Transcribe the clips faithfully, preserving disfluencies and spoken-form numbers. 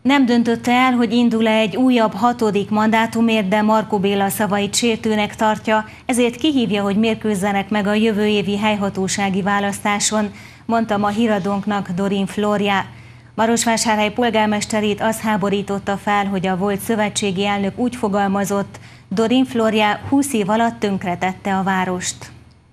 Nem döntötte el, hogy indul-e egy újabb hatodik mandátumért, de Markó Béla szavait sértőnek tartja, ezért kihívja, hogy mérkőzzenek meg a jövő évi helyhatósági választáson, mondta ma híradónknak Dorin Flóriá. Marosvásárhely polgármesterét az háborította fel, hogy a volt szövetségi elnök úgy fogalmazott, Dorin Flóriá húsz év alatt tönkretette a várost.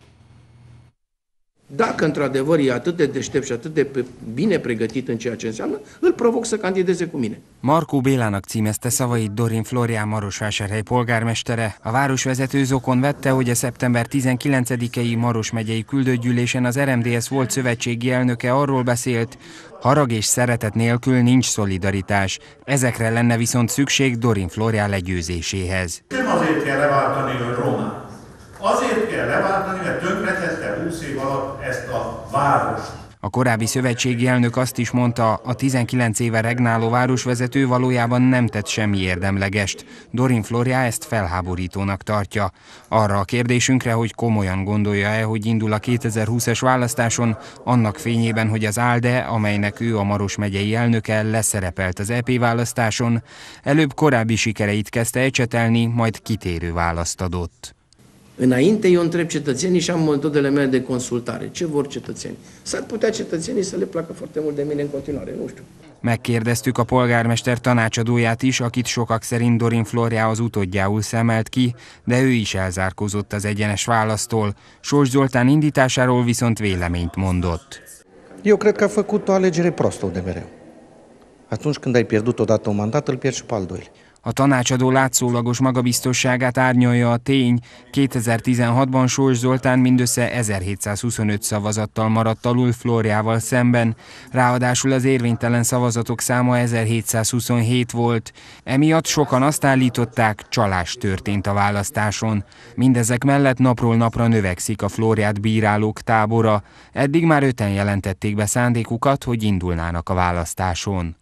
Dacă într-adevăr e atât de deștept și atât de bine pregătit în ceea ce înseamnă, îl provoc să candideze cu mine. Markó Bélának címezte szavait Dorin Flóriá Marosvásárhely polgármestere. A városvezető zokon vette, hogy a szeptember tizenkilencedikei Maros megyei küldőgyűlésen az er em dé es volt szövetségi elnöke arról beszélt, harag és szeretet nélkül nincs szolidaritás. Ezekre lenne viszont szükség Dorin Flóriá legyőzéséhez. Nem azért kell leváltani ön Rómát. Azért kell leváltani, mert tönkretette húsz év alatt ezt a várost. A korábbi szövetségi elnök azt is mondta, a tizenkilenc éve regnáló városvezető valójában nem tett semmi érdemlegest. Dorin Flóriá ezt felháborítónak tartja. Arra a kérdésünkre, hogy komolyan gondolja-e, hogy indul a kétezer-húszas választáson, annak fényében, hogy az ALDE, amelynek ő a Maros megyei elnöke, leszerepelt az é pé választáson, előbb korábbi sikereit kezdte ecsetelni, majd kitérő választ adott. Înainte eu întreb cetățenii și am metodele mele de consultare. Ce vor cetățenii? S-ar putea cetățenii să le placă foarte mult de mine în continuare, nu știu. Megkérdeztük a polgármester tanácsadóját is, akit sokak szerint Dorin Flóriá az utódjául szemelt ki, de ő is elzárkózott az egyenes választól. Sós Zoltán indításáról viszont véleményt mondott. Eu cred că a făcut o alegere prostă de mereu. Atunci când ai pierdut odată un mandat, îl pierzi și pe al doilea. A tanácsadó látszólagos magabiztosságát árnyalja a tény, kétezer-tizenhatban Sós Zoltán mindössze ezerhétszázhuszonöt szavazattal maradt alul Flóriával szemben, ráadásul az érvénytelen szavazatok száma ezerhétszázhuszonhét volt. Emiatt sokan azt állították, csalás történt a választáson. Mindezek mellett napról napra növekszik a Flóriát bírálók tábora. Eddig már öten jelentették be szándékukat, hogy indulnának a választáson.